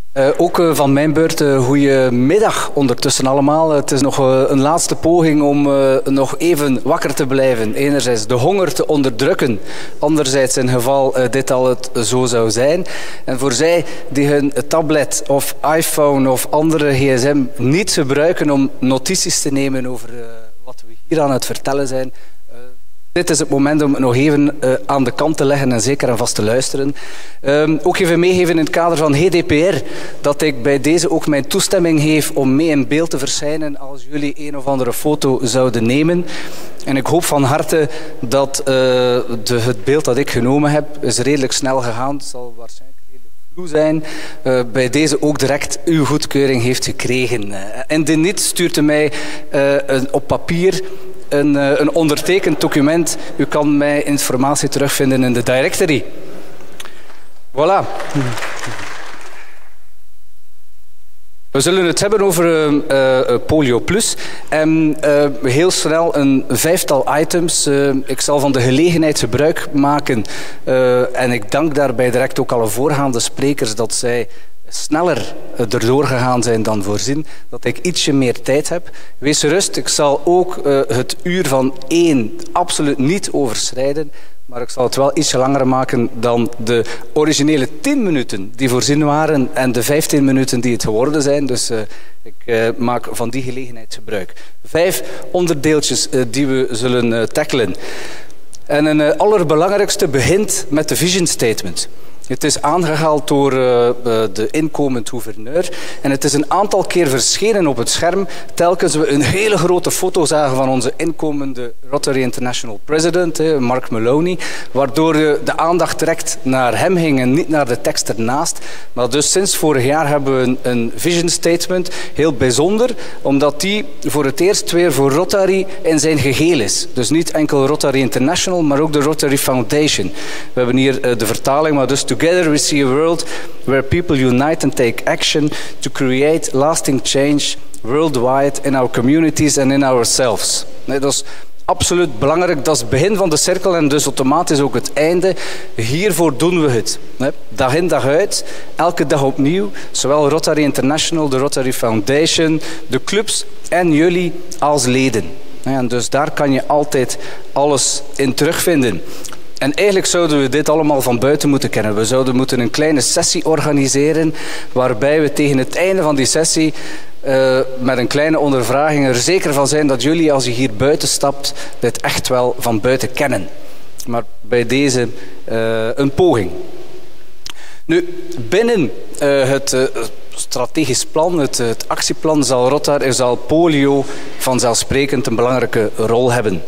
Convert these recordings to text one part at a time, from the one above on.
Ook van mijn beurt, goedemiddag ondertussen allemaal. Het is nog een laatste poging om nog even wakker te blijven. Enerzijds de honger te onderdrukken, anderzijds in geval dit al het zo zou zijn. En voor zij die hun tablet of iPhone of andere gsm niet gebruiken om notities te nemen over wat we hier aan het vertellen zijn, dit is het moment om het nog even aan de kant te leggen en zeker aan vast te luisteren. Ook even meegeven in het kader van GDPR dat ik bij deze ook mijn toestemming geef om mee in beeld te verschijnen als jullie een of andere foto zouden nemen. En ik hoop van harte dat het beeld dat ik genomen heb is redelijk snel gegaan. Het zal waarschijnlijk redelijk vloe zijn. Bij deze ook direct uw goedkeuring heeft gekregen. En indien niet, stuurt u mij op papier een ondertekend document. U kan mij informatie terugvinden in de directory. Voilà. We zullen het hebben over Polio Plus. En heel snel een 5-tal items. Ik zal van de gelegenheid gebruik maken. En ik dank daarbij direct ook alle voorgaande sprekers dat zij sneller erdoor gegaan zijn dan voorzien, dat ik ietsje meer tijd heb. Wees gerust, ik zal ook het uur van 1 absoluut niet overschrijden, maar ik zal het wel ietsje langer maken dan de originele 10 minuten die voorzien waren en de 15 minuten die het geworden zijn. Dus ik maak van die gelegenheid gebruik. 5 onderdeeltjes die we zullen tackelen. En een allerbelangrijkste begint met de vision statement. Het is aangehaald door de inkomend gouverneur en het is een aantal keer verschenen op het scherm telkens we een hele grote foto zagen van onze inkomende Rotary International president, Mark Maloney, waardoor de aandacht direct naar hem ging en niet naar de tekst ernaast. Maar dus sinds vorig jaar hebben we een vision statement, heel bijzonder, omdat die voor het eerst weer voor Rotary in zijn geheel is. Dus niet enkel Rotary International, maar ook de Rotary Foundation. We hebben hier de vertaling, maar dus Together we see a world where people unite and take action to create lasting change worldwide in our communities and in ourselves. Nee, dat is absoluut belangrijk. Dat is het begin van de cirkel en dus automatisch ook het einde. Hiervoor doen we het. Dag in dag uit, elke dag opnieuw. Zowel Rotary International, de Rotary Foundation, de clubs en jullie als leden. En dus daar kan je altijd alles in terugvinden. En eigenlijk zouden we dit allemaal van buiten moeten kennen. We zouden moeten een kleine sessie organiseren waarbij we tegen het einde van die sessie met een kleine ondervraging er zeker van zijn dat jullie, als je hier buiten stapt, dit echt wel van buiten kennen. Maar bij deze een poging. Nu, binnen het strategisch plan, het actieplan, zal polio vanzelfsprekend een belangrijke rol hebben.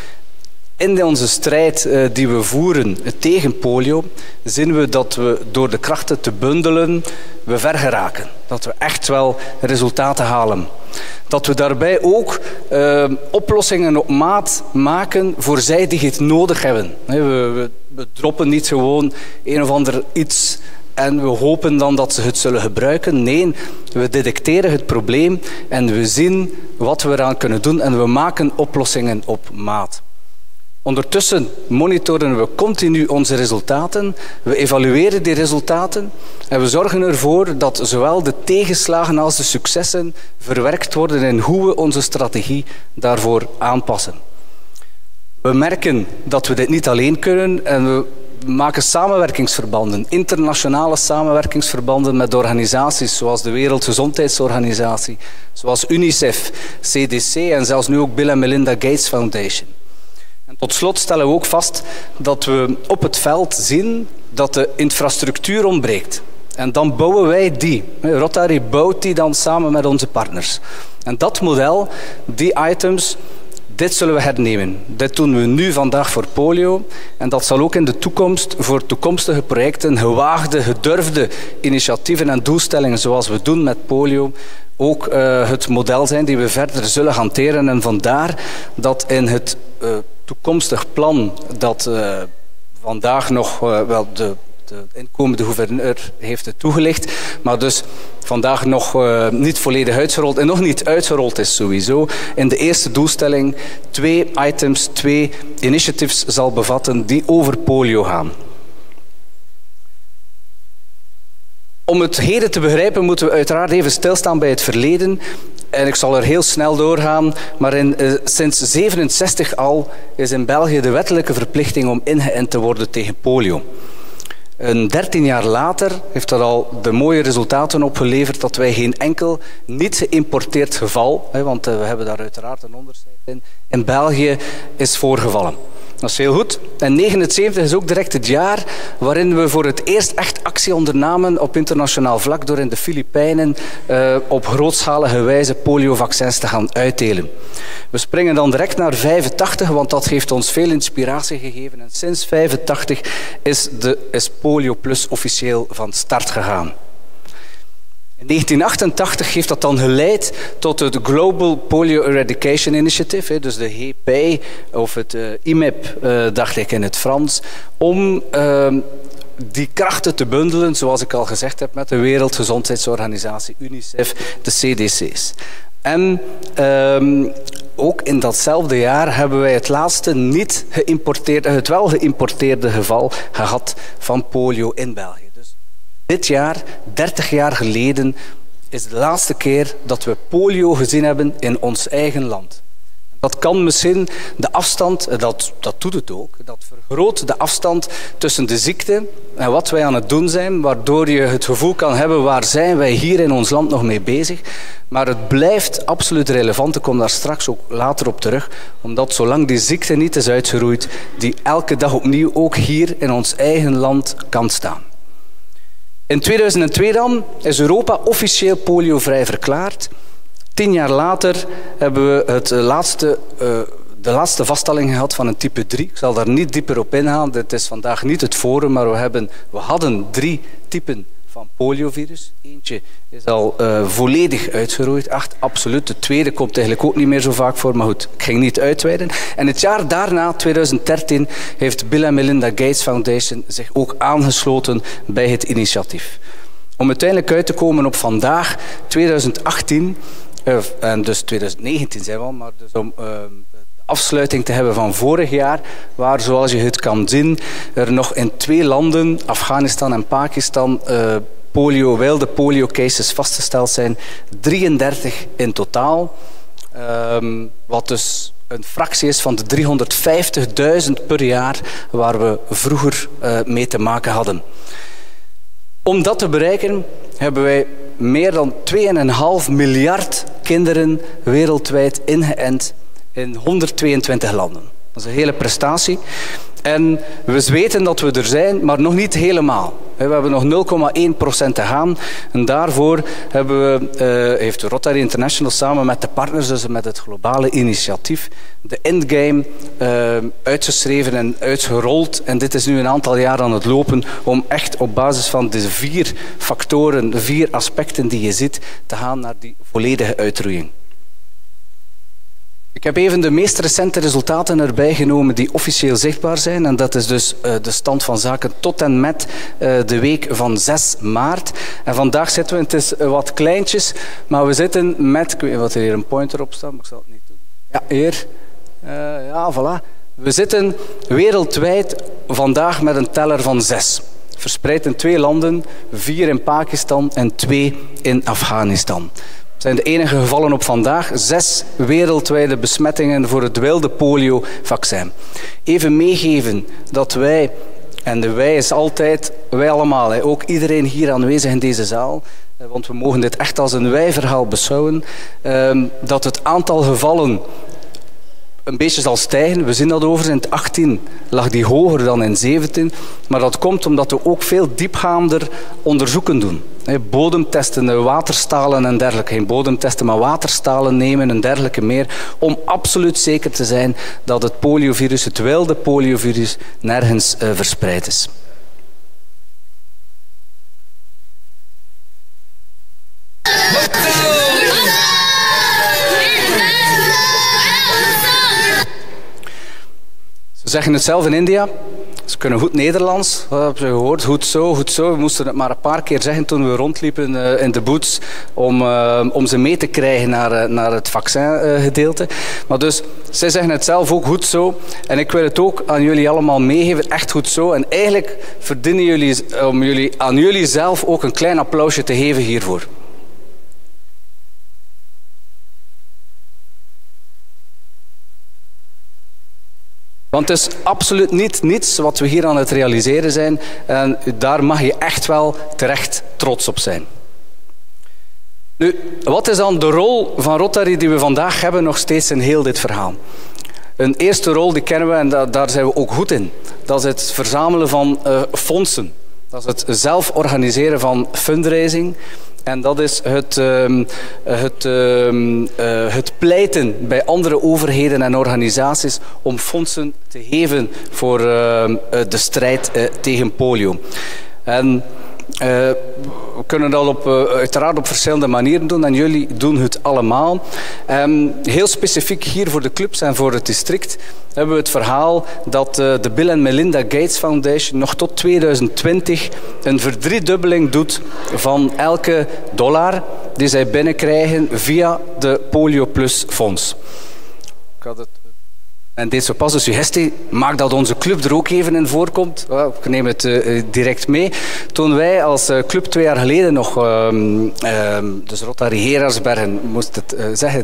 In onze strijd die we voeren tegen polio, zien we dat we door de krachten te bundelen, we ver geraken. Dat we echt wel resultaten halen. Dat we daarbij ook oplossingen op maat maken voor zij die het nodig hebben. We droppen niet gewoon een of ander iets en we hopen dan dat ze het zullen gebruiken. Nee, we detecteren het probleem en we zien wat we eraan kunnen doen en we maken oplossingen op maat. Ondertussen monitoren we continu onze resultaten, we evalueren die resultaten en we zorgen ervoor dat zowel de tegenslagen als de successen verwerkt worden in hoe we onze strategie daarvoor aanpassen. We merken dat we dit niet alleen kunnen en we maken samenwerkingsverbanden, internationale samenwerkingsverbanden met organisaties zoals de Wereldgezondheidsorganisatie, zoals UNICEF, CDC en zelfs nu ook Bill en Melinda Gates Foundation. En tot slot stellen we ook vast dat we op het veld zien dat de infrastructuur ontbreekt. En dan bouwen wij die. Rotary bouwt die dan samen met onze partners. En dat model, die items, dit zullen we hernemen. Dit doen we nu vandaag voor polio. En dat zal ook in de toekomst voor toekomstige projecten, gewaagde, gedurfde initiatieven en doelstellingen zoals we doen met polio, ook het model zijn die we verder zullen hanteren. En vandaar dat in het toekomstig plan dat vandaag nog wel de inkomende gouverneur heeft het toegelicht, maar dus vandaag nog niet volledig uitgerold en nog niet uitgerold is sowieso. In de eerste doelstelling 2 items, 2 initiatives zal bevatten die over polio gaan. Om het heden te begrijpen moeten we uiteraard even stilstaan bij het verleden. En ik zal er heel snel doorgaan, maar sinds 1967 al is in België de wettelijke verplichting om ingeënt te worden tegen polio. 13 jaar later heeft dat al de mooie resultaten opgeleverd dat wij geen enkel niet geïmporteerd geval, want we hebben daar uiteraard een onderscheid in België is voorgevallen. Dat is heel goed. En 1979 is ook direct het jaar waarin we voor het eerst echt actie ondernamen op internationaal vlak door in de Filipijnen op grootschalige wijze poliovaccins te gaan uitdelen. We springen dan direct naar 1985, want dat heeft ons veel inspiratie gegeven. En sinds 1985 is Polio Plus officieel van start gegaan. In 1988 heeft dat dan geleid tot het Global Polio Eradication Initiative, dus de GPI of het IMEP, dacht ik in het Frans, om die krachten te bundelen, zoals ik al gezegd heb, met de Wereldgezondheidsorganisatie, UNICEF, de CDC's. En ook in datzelfde jaar hebben wij het laatste niet geïmporteerde, het wel geïmporteerde geval gehad van polio in België. Dit jaar, 30 jaar geleden, is de laatste keer dat we polio gezien hebben in ons eigen land. Dat kan misschien de afstand, dat doet het ook, dat vergroot de afstand tussen de ziekte en wat wij aan het doen zijn, waardoor je het gevoel kan hebben, waar zijn wij hier in ons land nog mee bezig? Maar het blijft absoluut relevant, ik kom daar straks ook later op terug, omdat zolang die ziekte niet is uitgeroeid, die elke dag opnieuw ook hier in ons eigen land kan staan. In 2002 dan is Europa officieel poliovrij verklaard. 10 jaar later hebben we de laatste vaststelling gehad van een type 3. Ik zal daar niet dieper op ingaan, dit is vandaag niet het forum, maar we hadden 3 typen van poliovirus. Eentje is al volledig uitgeroeid, echt absoluut. De tweede komt eigenlijk ook niet meer zo vaak voor, maar goed, ik ging niet uitweiden. En het jaar daarna, 2013, heeft Bill en Melinda Gates Foundation zich ook aangesloten bij het initiatief. Om uiteindelijk uit te komen op vandaag, 2018, en dus 2019 zijn we al, maar dus om afsluiting te hebben van vorig jaar, waar, zoals je het kan zien, er nog in 2 landen, Afghanistan en Pakistan, wilde polio cases vastgesteld zijn. 33 in totaal, wat dus een fractie is van de 350.000 per jaar waar we vroeger mee te maken hadden. Om dat te bereiken hebben wij meer dan 2,5 miljard kinderen wereldwijd ingeënt in 122 landen. Dat is een hele prestatie. En we weten dat we er zijn, maar nog niet helemaal. We hebben nog 0,1% te gaan. En daarvoor heeft Rotary International samen met de partners, dus met het globale initiatief, de endgame uitgeschreven en uitgerold. En dit is nu een aantal jaar aan het lopen om echt op basis van de 4 factoren, de 4 aspecten die je ziet, te gaan naar die volledige uitroeiing. Ik heb even de meest recente resultaten erbij genomen die officieel zichtbaar zijn. En dat is dus de stand van zaken tot en met de week van 6 maart. En vandaag zitten we, het is wat kleintjes, maar we zitten met, ik weet niet wat er hier een pointer op staat, maar ik zal het niet doen. Ja, hier. Ja, voilà. We zitten wereldwijd vandaag met een teller van 6. Verspreid in 2 landen, 4 in Pakistan en 2 in Afghanistan. Het zijn de enige gevallen op vandaag, 6 wereldwijde besmettingen voor het wilde polio-vaccin. Even meegeven dat wij, en de wij is altijd wij allemaal, ook iedereen hier aanwezig in deze zaal, want we mogen dit echt als een wij-verhaal beschouwen, dat het aantal gevallen een beetje zal stijgen. We zien dat overigens in 2018 lag die hoger dan in 2017, maar dat komt omdat we ook veel diepgaander onderzoeken doen. Bodemtesten, waterstalen en dergelijke. Geen bodemtesten, maar waterstalen nemen en dergelijke meer, om absoluut zeker te zijn dat het poliovirus, het wilde poliovirus, nergens verspreid is. Ze zeggen het zelf in India. Ze kunnen goed Nederlands. Dat hebben ze gehoord. Goed zo, goed zo. We moesten het maar een paar keer zeggen toen we rondliepen in de boots om ze mee te krijgen naar het vaccingedeelte. Maar dus, zij zeggen het zelf ook goed zo. En ik wil het ook aan jullie allemaal meegeven. Echt goed zo. En eigenlijk verdienen jullie om aan jullie zelf ook een klein applausje te geven hiervoor. Want het is absoluut niet niets wat we hier aan het realiseren zijn. En daar mag je echt wel terecht trots op zijn. Nu, wat is dan de rol van Rotary die we vandaag hebben nog steeds in heel dit verhaal? Een eerste rol die kennen we en daar zijn we ook goed in. Dat is het verzamelen van fondsen. Dat is het zelf organiseren van fundraising. En dat is het pleiten bij andere overheden en organisaties om fondsen te geven voor de strijd tegen polio. En we kunnen dat uiteraard op verschillende manieren doen en jullie doen het allemaal. Heel specifiek hier voor de clubs en voor het district hebben we het verhaal dat de Bill and Melinda Gates Foundation nog tot 2020 een verdriedubbeling doet van elke dollar die zij binnenkrijgen via de Polio Plus fonds. Ik had het. En deze pas een suggestie, maak dat onze club er ook even in voorkomt. Ik neem het direct mee. Toen wij als club 2 jaar geleden nog, dus Rotary Geraardsbergen moest het zeggen,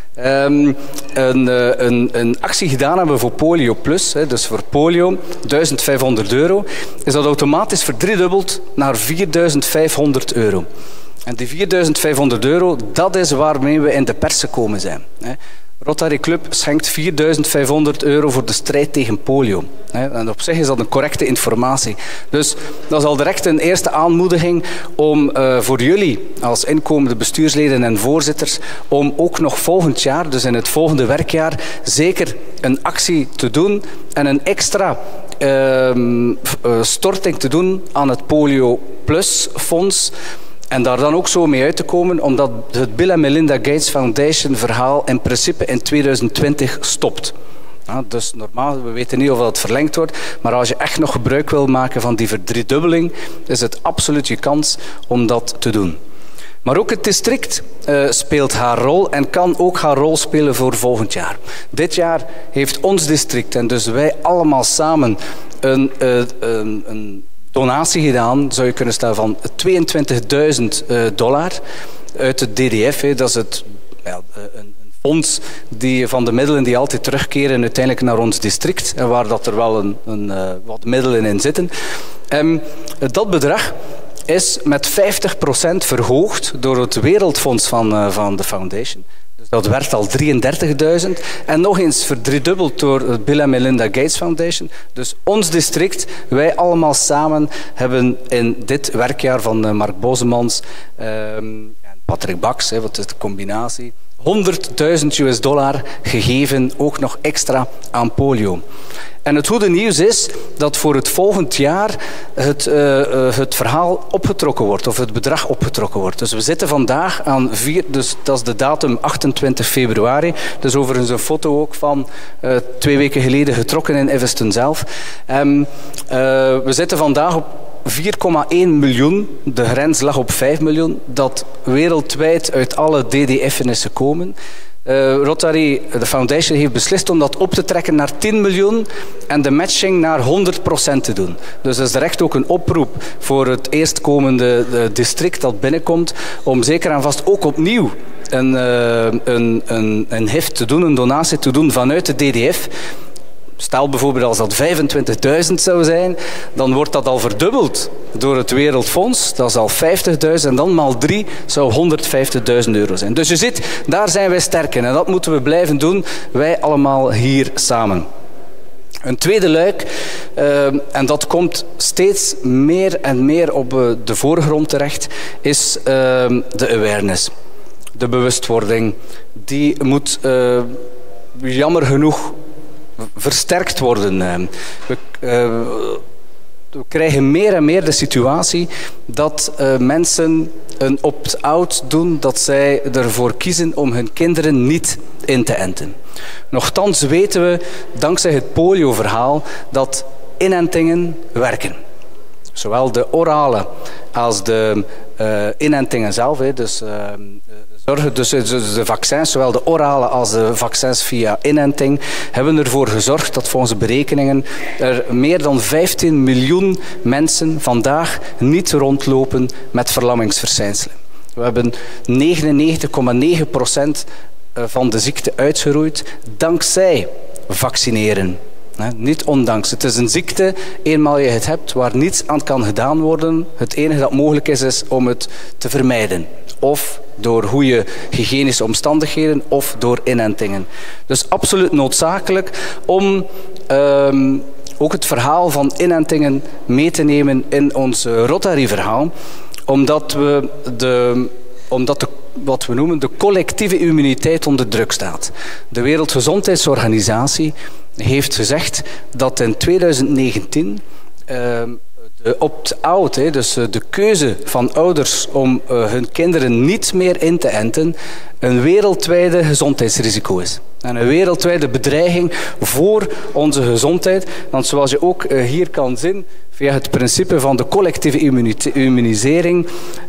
een actie gedaan hebben voor Polio Plus, dus voor polio, €1500, is dat automatisch verdriedubbeld naar €4500. En die €4500, dat is waarmee we in de pers gekomen zijn. Rotary Club schenkt €4500 voor de strijd tegen polio. En op zich is dat een correcte informatie. Dus dat is al direct een eerste aanmoediging om voor jullie als inkomende bestuursleden en voorzitters om ook nog volgend jaar, dus in het volgende werkjaar, zeker een actie te doen en een extra storting te doen aan het Polio Plus fonds. En daar dan ook zo mee uit te komen, omdat het Bill and Melinda Gates Foundation verhaal in principe in 2020 stopt. Ja, dus normaal, we weten niet of dat verlengd wordt, maar als je echt nog gebruik wil maken van die verdriedubbeling, is het absoluut je kans om dat te doen. Maar ook het district speelt haar rol en kan ook haar rol spelen voor volgend jaar. Dit jaar heeft ons district en dus wij allemaal samen een donatie gedaan, zou je kunnen stellen, van $22.000 uit het DDF. Dat is een fonds van de middelen die altijd terugkeren uiteindelijk naar ons district en waar dat er wel wat middelen in zitten. Dat bedrag is met 50% verhoogd door het Wereldfonds van de foundation. Dus dat werd al 33.000 en nog eens verdriedubbeld door het Bill and Melinda Gates Foundation. Dus ons district, wij allemaal samen, hebben in dit werkjaar van Mark Bozemans en Patrick Baks, wat is de combinatie, $100.000 gegeven, ook nog extra aan polio. En het goede nieuws is dat voor het volgend jaar het verhaal opgetrokken wordt, of het bedrag opgetrokken wordt. Dus we zitten vandaag aan 4, dus dat is de datum 28 februari. Dus overigens een foto ook van 2 weken geleden getrokken in Evanston zelf. We zitten vandaag op 4,1 miljoen. De grens lag op 5 miljoen. Dat wereldwijd uit alle DDF'en is gekomen. Rotary, de foundation, heeft beslist om dat op te trekken naar 10 miljoen en de matching naar 100% te doen. Dus dat is direct ook een oproep voor het eerstkomende district dat binnenkomt om zeker en vast ook opnieuw een gift te doen, een donatie te doen vanuit de DDF. Stel bijvoorbeeld als dat 25.000 zou zijn, dan wordt dat al verdubbeld door het Wereldfonds. Dat is al 50.000 en dan maal 3 zou €150.000 zijn. Dus je ziet, daar zijn wij sterk in en dat moeten we blijven doen, wij allemaal hier samen. Een tweede luik, en dat komt steeds meer en meer op de voorgrond terecht, is de awareness. De bewustwording. Die moet jammer genoeg versterkt worden. We krijgen meer en meer de situatie dat mensen een opt-out doen, dat zij ervoor kiezen om hun kinderen niet in te enten. Nochtans weten we, dankzij het polio-verhaal, dat inentingen werken. Zowel de orale als de inentingen zelf, dus de vaccins, zowel de orale als de vaccins via inenting, hebben ervoor gezorgd dat volgens berekeningen er meer dan 15 miljoen mensen vandaag niet rondlopen met verlammingsverschijnselen. We hebben 99,9% van de ziekte uitgeroeid dankzij vaccineren. Niet ondanks. Het is een ziekte, eenmaal je het hebt, waar niets aan kan gedaan worden. Het enige dat mogelijk is om het te vermijden. Of door goede hygiënische omstandigheden of door inentingen. Dus absoluut noodzakelijk om ook het verhaal van inentingen mee te nemen in ons Rotary-verhaal. Omdat wat we noemen de collectieve immuniteit onder druk staat. De Wereldgezondheidsorganisatie heeft gezegd dat in 2019 de opt-out, dus de keuze van ouders om hun kinderen niet meer in te enten, een wereldwijde gezondheidsrisico is. En een wereldwijde bedreiging voor onze gezondheid. Want zoals je ook hier kan zien, via het principe van de collectieve immunisering,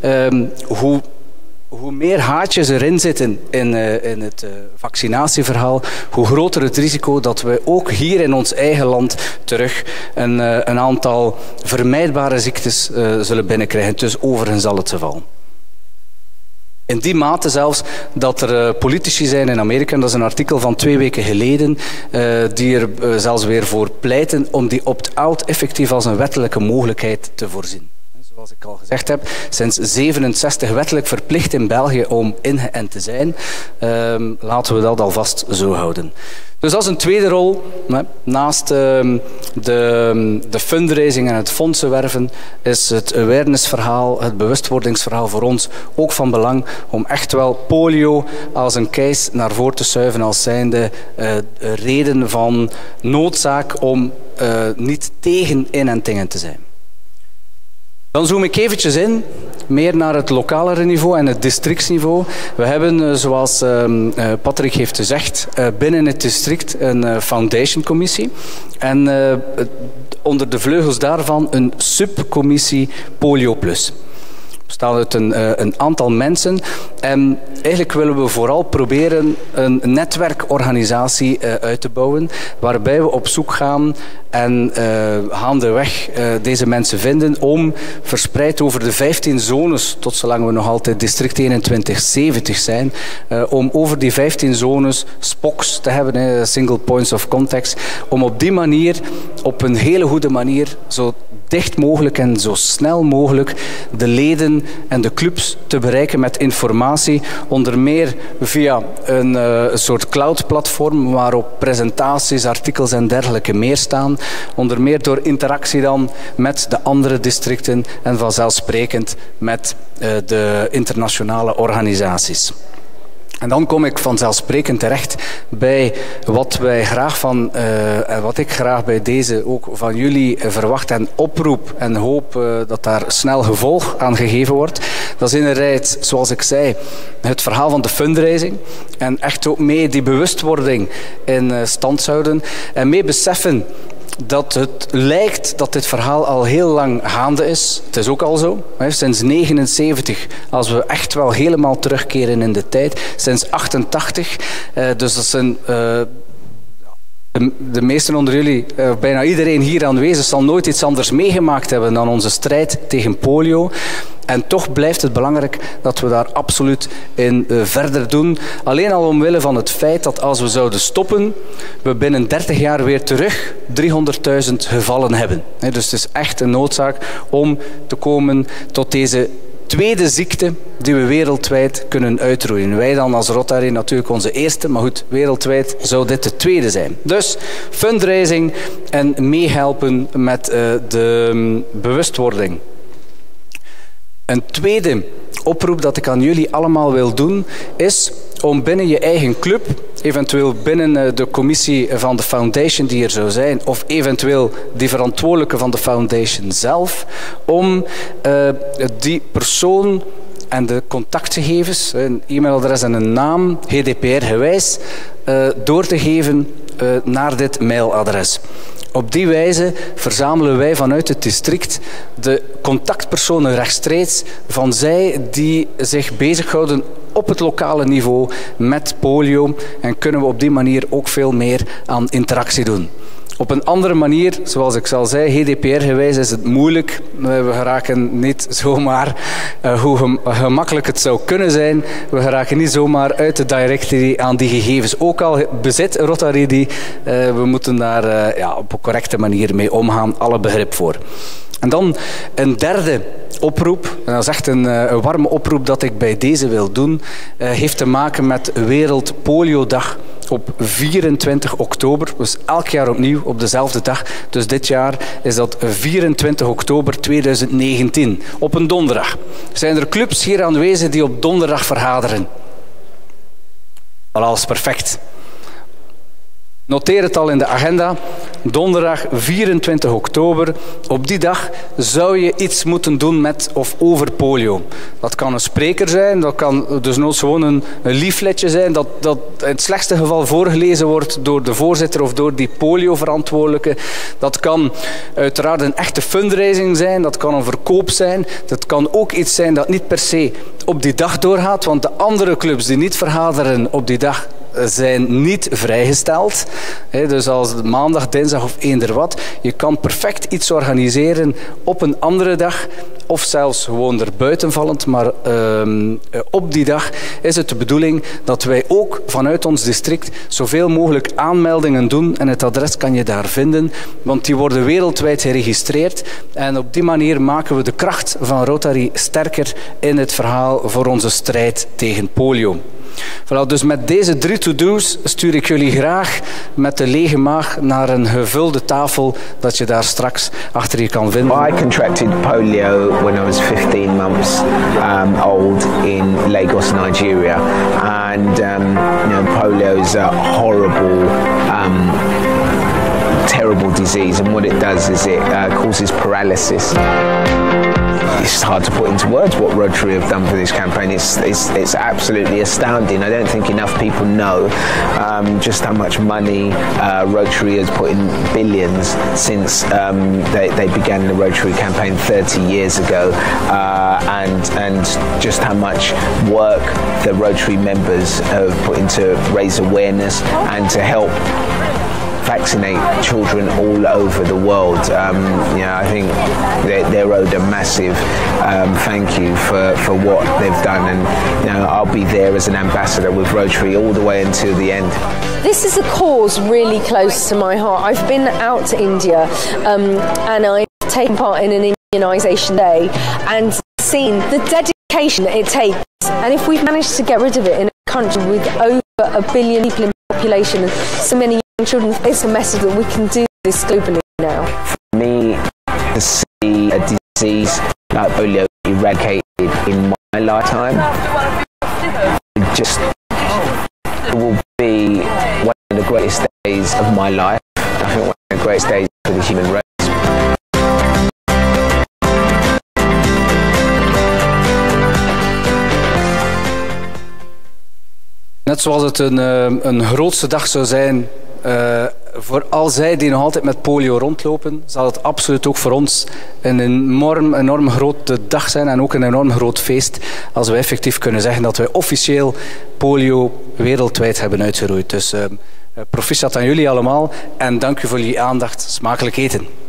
hoe meer haatjes erin zitten in het vaccinatieverhaal, hoe groter het risico dat we ook hier in ons eigen land terug een aantal vermijdbare ziektes zullen binnenkrijgen. Dus overigens al het geval. In die mate zelfs dat er politici zijn in Amerika, en dat is een artikel van 2 weken geleden, die er zelfs weer voor pleiten om die opt-out effectief als een wettelijke mogelijkheid te voorzien. Zoals ik al gezegd heb, sinds 67 wettelijk verplicht in België om ingeënt te zijn. Laten we dat alvast zo houden. Dus dat is een tweede rol. Naast de fundraising en het fondsenwerven is het awarenessverhaal, het bewustwordingsverhaal voor ons ook van belang om echt wel polio als een case naar voren te schuiven als zijnde reden van noodzaak om niet tegen inentingen te zijn. Dan zoom ik eventjes in, meer naar het lokalere niveau en het districtsniveau. We hebben, zoals Patrick heeft gezegd, binnen het district een foundation-commissie. En onder de vleugels daarvan een subcommissie Polio Plus. Bestaat uit een aantal mensen. En eigenlijk willen we vooral proberen een netwerkorganisatie uit te bouwen, waarbij we op zoek gaan en gaandeweg deze mensen vinden om verspreid over de 15 zones, tot zolang we nog altijd district 2170 zijn, om over die 15 zones SPOCs te hebben, single points of contact, om op die manier, op een hele goede manier, zo dicht mogelijk en zo snel mogelijk de leden en de clubs te bereiken met informatie, onder meer via een soort cloud-platform waarop presentaties, artikels en dergelijke meer staan, onder meer door interactie dan met de andere districten en vanzelfsprekend met de internationale organisaties. En dan kom ik vanzelfsprekend terecht bij wat wij graag wat ik graag bij deze ook van jullie verwacht en oproep en hoop dat daar snel gevolg aan gegeven wordt. Dat is inderdaad, zoals ik zei, het verhaal van de fundraising en echt ook mee die bewustwording in stand houden en mee beseffen dat het lijkt dat dit verhaal al heel lang gaande is. Het is ook al zo. Sinds 1979, als we echt wel helemaal terugkeren in de tijd. Sinds 88. Dus dat zijn... De meesten onder jullie, bijna iedereen hier aanwezig, zal nooit iets anders meegemaakt hebben dan onze strijd tegen polio. En toch blijft het belangrijk dat we daar absoluut in verder doen. Alleen al omwille van het feit dat als we zouden stoppen, we binnen 30 jaar weer terug 300.000 gevallen hebben. Dus het is echt een noodzaak om te komen tot deze tweede ziekte die we wereldwijd kunnen uitroeien. Wij dan als Rotary natuurlijk onze eerste, maar goed, wereldwijd zou dit de tweede zijn. Dus fundraising en meehelpen met de bewustwording. Een tweede oproep dat ik aan jullie allemaal wil doen, is om binnen je eigen club, eventueel binnen de commissie van de foundation die er zou zijn, of eventueel die verantwoordelijke van de foundation zelf, om die persoon en de contactgegevens, een e-mailadres en een naam, GDPR-gewijs, door te geven naar dit mailadres. Op die wijze verzamelen wij vanuit het district de contactpersonen rechtstreeks van zij die zich bezighouden op het lokale niveau met polio en kunnen we op die manier ook veel meer aan interactie doen. Op een andere manier, zoals ik al zei, GDPR-gewijs is het moeilijk. We geraken niet zomaar, hoe gemakkelijk het zou kunnen zijn, we geraken niet zomaar uit de directory aan die gegevens. Ook al bezit Rotary die, we moeten daar op een correcte manier mee omgaan, alle begrip voor. En dan een derde oproep, en dat is echt een warme oproep dat ik bij deze wil doen, heeft te maken met Wereldpoliodag op 24 oktober, dus elk jaar opnieuw op dezelfde dag. Dus dit jaar is dat 24 oktober 2019, op een donderdag. Zijn er clubs hier aanwezig die op donderdag vergaderen? Alles perfect. Noteer het al in de agenda. Donderdag 24 oktober. Op die dag zou je iets moeten doen met of over polio. Dat kan een spreker zijn, dat kan dus nooit gewoon een leafletje zijn dat in het slechtste geval voorgelezen wordt door de voorzitter of door die polio-verantwoordelijke. Dat kan uiteraard een echte fundraising zijn, dat kan een verkoop zijn. Dat kan ook iets zijn dat niet per se op die dag doorgaat, want de andere clubs die niet vergaderen op die dag zijn niet vrijgesteld. Dus als maandag, dinsdag of eender wat. Je kan perfect iets organiseren op een andere dag of zelfs gewoon erbuitenvallend. Maar op die dag is het de bedoeling dat wij ook vanuit ons district zoveel mogelijk aanmeldingen doen. En het adres kan je daar vinden, want die worden wereldwijd geregistreerd. En op die manier maken we de kracht van Rotary sterker in het verhaal voor onze strijd tegen polio. Voilà, dus met deze 3 to-do's stuur ik jullie graag met de lege maag naar een gevulde tafel dat je daar straks achter je kan vinden. I contracted polio when I was 15 months old in Lagos, Nigeria, and polio is a horrible terrible disease, and what it does is it causes paralysis. It's hard to put into words what Rotary have done for this campaign. It's absolutely astounding. I don't think enough people know just how much money Rotary has put in, billions, since they began the Rotary campaign 30 years ago, and just how much work the Rotary members have put into raise awareness and to help vaccinate children all over the world. I think they're owed a massive thank you for what they've done, and I'll be there as an ambassador with Rotary all the way until the end. This is a cause really close to my heart. I've been out to India and I've taken part in an immunisation day and seen the dedication that it takes, and if we've managed to get rid of it in a country with over 1 billion people in population and so many young children, it's a message that we can do this globally now. For me, to see a disease like polio eradicated in my lifetime, it will be one of the greatest days of my life. I think one of the greatest days for the human race. Net zoals het een grootste dag zou zijn voor al zij die nog altijd met polio rondlopen, zal het absoluut ook voor ons een enorm grote dag zijn en ook een enorm groot feest als we effectief kunnen zeggen dat wij officieel polio wereldwijd hebben uitgeroeid. Dus proficiat aan jullie allemaal en dank u voor jullie aandacht. Smakelijk eten.